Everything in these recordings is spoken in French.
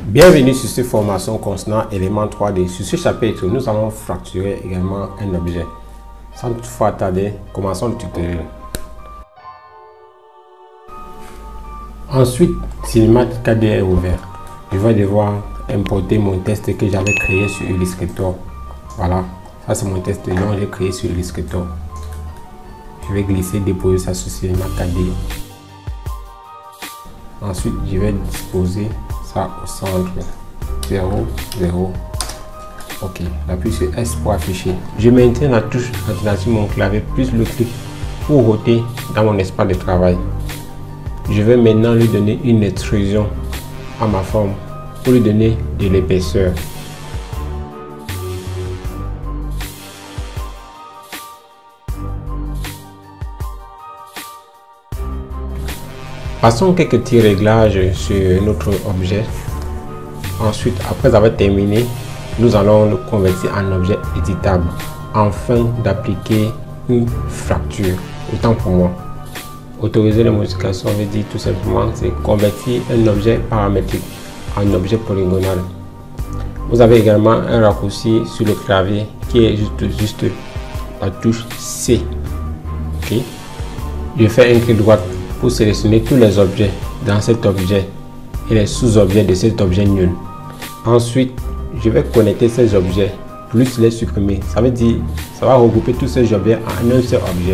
Bienvenue sur cette formation concernant éléments 3D. Sur ce chapitre, nous allons fracturer également un objet. Sans toutefois tarder, commençons le tutoriel. Ensuite, Cinematic 4D est ouvert. Je vais devoir importer mon test que j'avais créé sur Illustrator. Voilà, ça c'est mon test dont j'ai créé sur Illustrator. Je vais glisser, déposer ça sur Cinematic 4D. Ensuite, je vais disposer ça au centre 0, 0. Ok, j'appuie sur S pour afficher. Je maintiens la touche sur mon clavier plus le clic pour roter dans mon espace de travail. Je vais maintenant lui donner une extrusion à ma forme pour lui donner de l'épaisseur. Passons quelques petits réglages sur notre objet. Ensuite, après avoir terminé, nous allons le convertir en objet éditable afin d'appliquer une fracture. Autant pour moi. Autoriser les modifications veut dire tout simplement c'est convertir un objet paramétrique en objet polygonal. Vous avez également un raccourci sur le clavier qui est juste la touche C. Ok. Je fais un clic droit pour sélectionner tous les objets dans cet objet et les sous-objets de cet objet nul. Ensuite, je vais connecter ces objets plus les supprimer. Ça veut dire ça va regrouper tous ces objets en un seul objet.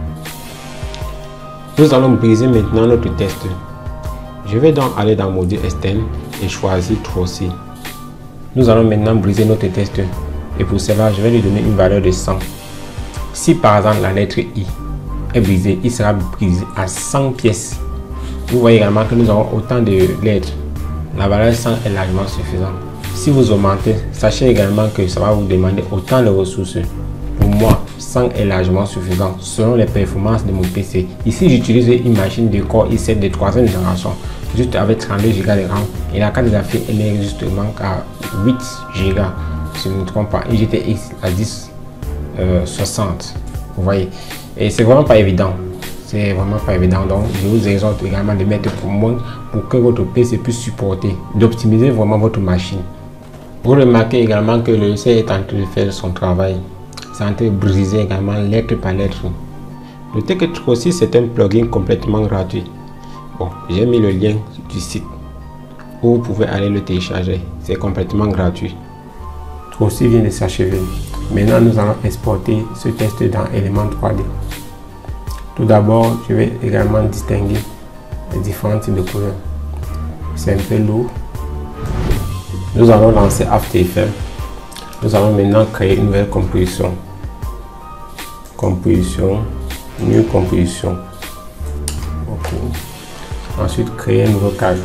Nous allons briser maintenant notre test. Je vais donc aller dans module externe et choisir trosser. Nous allons maintenant briser notre test et pour cela je vais lui donner une valeur de 100. Si par exemple la lettre I est brisée, il sera brisé à 100 pièces. Vous voyez également que nous avons autant de lettres. La valeur 100 est largement suffisante. Si vous augmentez, sachez également que ça va vous demander autant de ressources. Pour moi, 100 est largement suffisant selon les performances de mon PC. Ici, j'utilise une machine de Core i7 de 3e génération, juste avec 32 Go de RAM et la carte graphique est justement à 8 Go, si je ne me trompe pas, une GTX à 1060. Vous voyez, et c'est vraiment pas évident. C'est vraiment pas évident, donc je vous exhorte également de mettre pour moi pour que votre PC puisse supporter, d'optimiser vraiment votre machine. Vous remarquez également que le logiciel est en train de faire son travail. C'est en train de briser également lettre par lettre. Le TechTrossi, c'est un plugin complètement gratuit. Bon, j'ai mis le lien du site où vous pouvez aller le télécharger. C'est complètement gratuit. Trossi vient de s'achever. Maintenant, nous allons exporter ce test dans Element 3D. Tout d'abord, je vais également distinguer les différents types de couleurs. C'est un peu lourd. Nous allons lancer After Effects. Nous allons maintenant créer une nouvelle composition. Composition, New Composition. Ok. Ensuite, créer un nouveau cadre.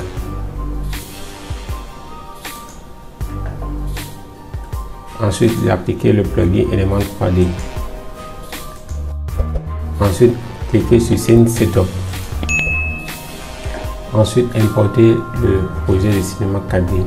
Ensuite, appliquer le plugin Element 3D. Ensuite, cliquez sur Scene Setup. Ensuite, importer le projet de cinéma 4D.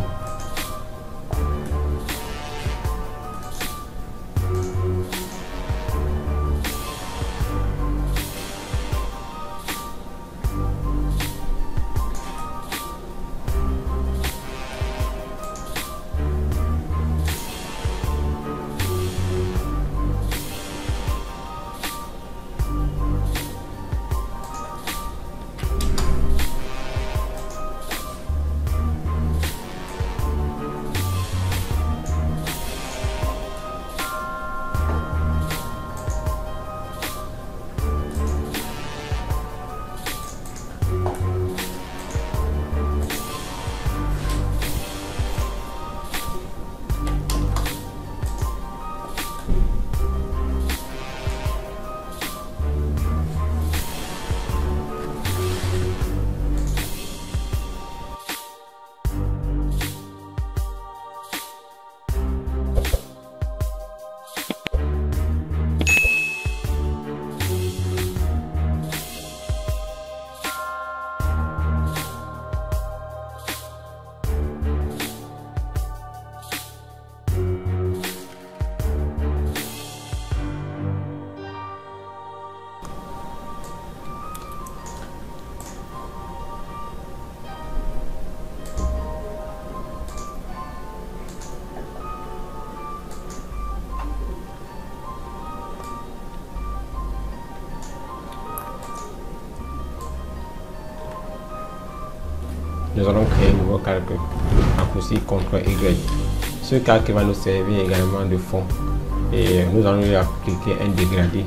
nous allons créer un nouveau calque, raccourci CTRL-Y. Ce calque va nous servir également de fond et nous allons lui appliquer un dégradé.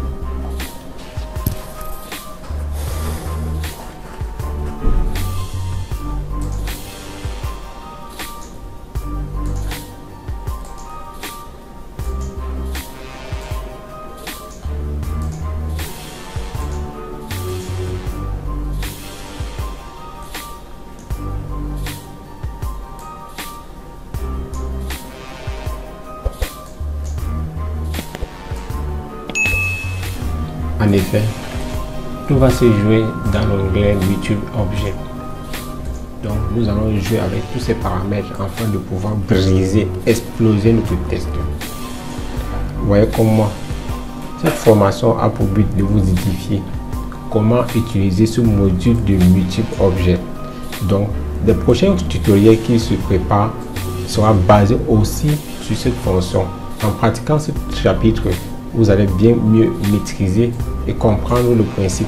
En effet, tout va se jouer dans l'onglet YouTube Objet. Donc nous allons jouer avec tous ces paramètres afin de pouvoir briser, exploser notre test. Vous voyez comment cette formation a pour but de vous édifier comment utiliser ce module de multiples objets. Donc les prochains tutoriels qui se préparent sera basé aussi sur cette fonction. En pratiquant ce chapitre, vous allez bien mieux maîtriser et comprendre le principe.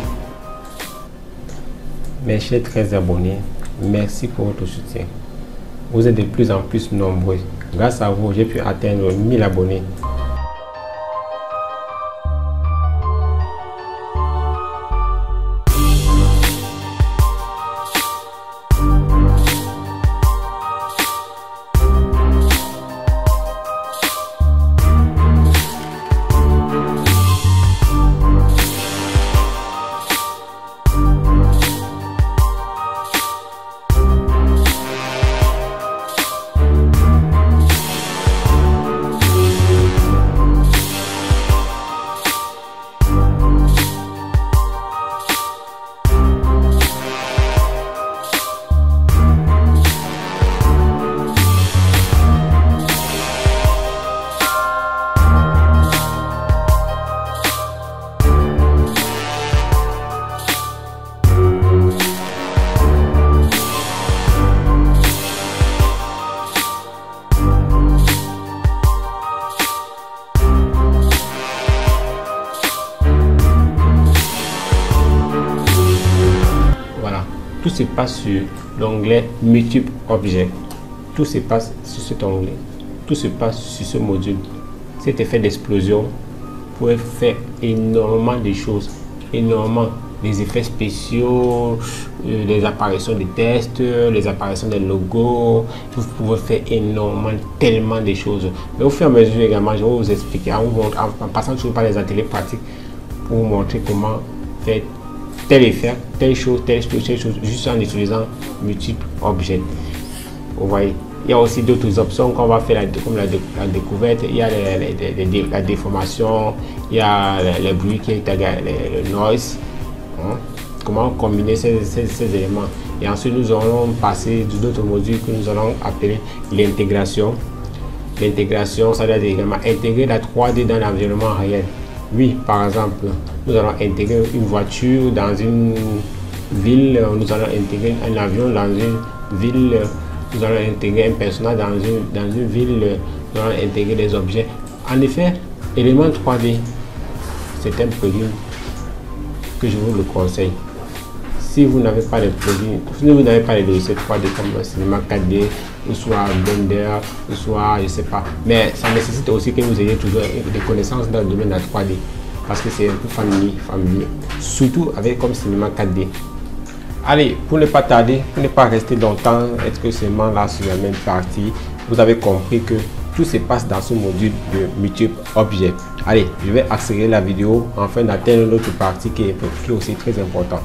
Mes chers 13 abonnés, merci pour votre soutien. Vous êtes de plus en plus nombreux. Grâce à vous, j'ai pu atteindre 1000 abonnés. Tout se passe sur l'onglet multiples objets. Tout se passe sur cet onglet. Tout se passe sur ce module. Cet effet d'explosion pourrait faire énormément de choses. Énormément. Les effets spéciaux, les apparitions des tests, les apparitions des logos. Vous pouvez faire énormément, tellement de choses. Mais au fur et à mesure également, je vais vous expliquer en passant toujours par les ateliers pratiques pour vous montrer comment faire tel effet, telle chose, juste en utilisant multiples objets. Vous voyez, il y a aussi d'autres options qu'on va faire comme la découverte. Il y a la déformation, il y a les bruits qui est le noise. Comment combiner ces éléments. Et ensuite, nous allons passer d'autres modules que nous allons appeler l'intégration. L'intégration, ça veut dire également intégrer la 3D dans l'environnement réel. Oui, par exemple, nous allons intégrer une voiture dans une ville, nous allons intégrer un avion dans une ville, nous allons intégrer un personnage dans une ville, nous allons intégrer des objets. En effet, élément 3D, c'est un plugin que je vous le conseille. Si vous n'avez pas de plugin, si vous n'avez pas de logiciel 3D comme Cinema 4D, ou soit Blender, ou soit je sais pas, mais ça nécessite aussi que vous ayez toujours des connaissances dans le domaine de la 3D parce que c'est un peu familier, surtout avec comme Cinema 4D. Allez, pour ne pas tarder, pour ne pas rester longtemps, être que seulement là sur la même partie, vous avez compris que tout se passe dans ce module de multiples objets. Allez, je vais accélérer la vidéo afin d'atteindre l'autre partie qui est aussi très importante.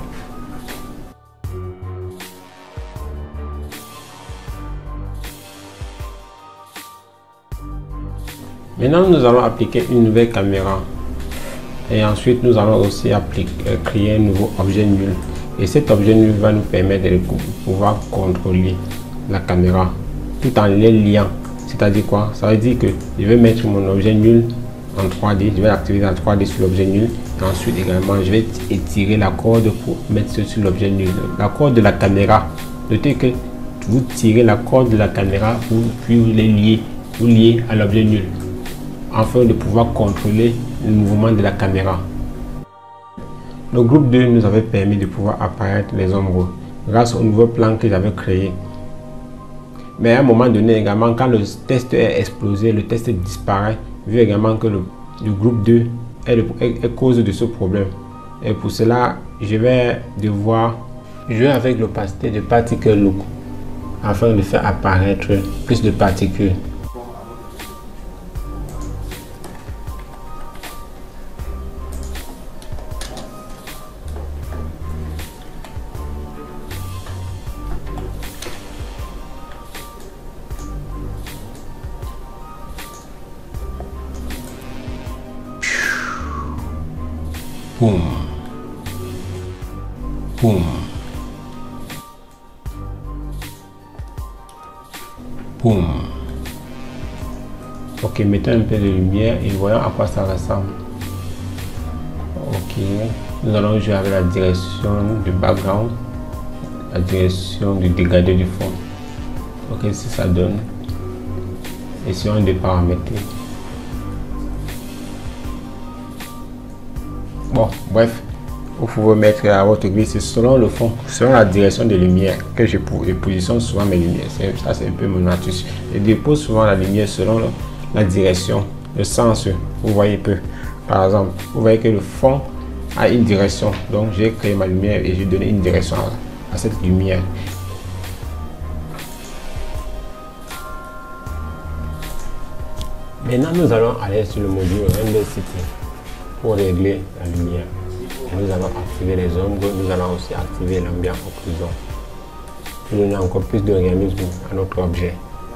Maintenant, nous allons appliquer une nouvelle caméra et ensuite nous allons aussi créer un nouveau objet nul. Et cet objet nul va nous permettre de pouvoir contrôler la caméra tout en les liant. C'est-à-dire quoi? Ça veut dire que je vais mettre mon objet nul en 3D, je vais activer la 3D sur l'objet nul. Et ensuite également, je vais étirer la corde pour mettre sur l'objet nul. La corde de la caméra, notez que vous tirez la corde de la caméra puis vous les liez à l'objet nul, afin de pouvoir contrôler le mouvement de la caméra. Le groupe 2 nous avait permis de pouvoir apparaître les ombres. grâce au nouveau plan que j'avais créé. Mais à un moment donné également, quand le test est explosé, le test disparaît, vu également que le groupe 2 est cause de ce problème. Et pour cela, je vais devoir jouer avec l'opacité de Particle Look afin de faire apparaître plus de particules. Boum. Boum. Boum. Ok, mettons un peu de lumière et voyons à quoi ça ressemble. Ok, nous allons jouer avec la direction du background, la direction du dégradé du fond. Ok, si ça donne. Essayons de paramétrer. Bon, bref, vous pouvez mettre à votre grille, c'est selon le fond, selon la direction de lumière que je positionne souvent mes lumières. Ça, c'est un peu mon astuce. Je dépose souvent la lumière selon la direction, le sens. Vous voyez peu. Par exemple, vous voyez que le fond a une direction. Donc, j'ai créé ma lumière et j'ai donné une direction à cette lumière. Maintenant, nous allons aller sur le module Render City pour régler la lumière. Et nous allons activer les ombres, nous allons aussi activer l'ambiance occlusion pour donner encore plus de réalisme à notre objet.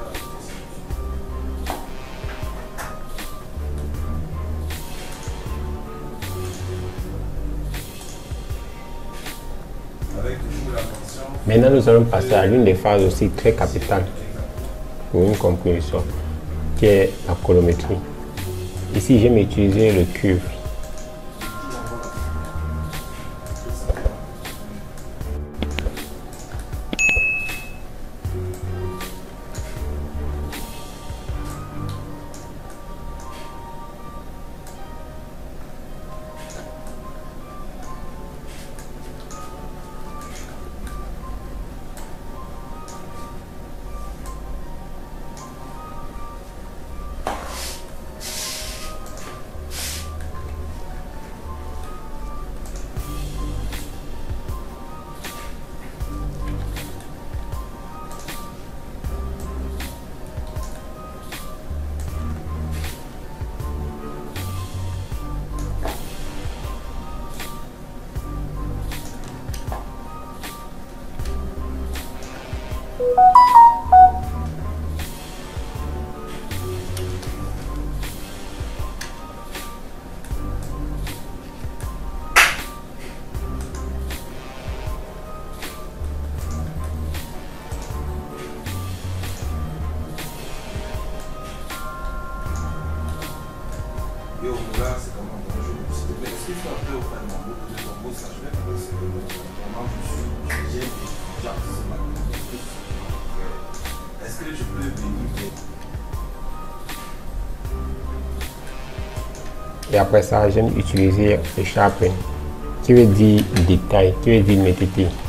Maintenant, nous allons passer à l'une des phases aussi très capitales pour une compréhension, qui est la colorimétrie. Ici, j'aime utiliser le cuve. Yo, là, c'est comment s'il te plaît, est-ce qu'il faut un peu au fin de mon bout de ton bout, ça je vais parce que vraiment j'ai déjà c'est ma est-ce que je peux venir? Et après ça, j'aime utiliser le sharpen, qui veut dire détail, qui veut dire netteté.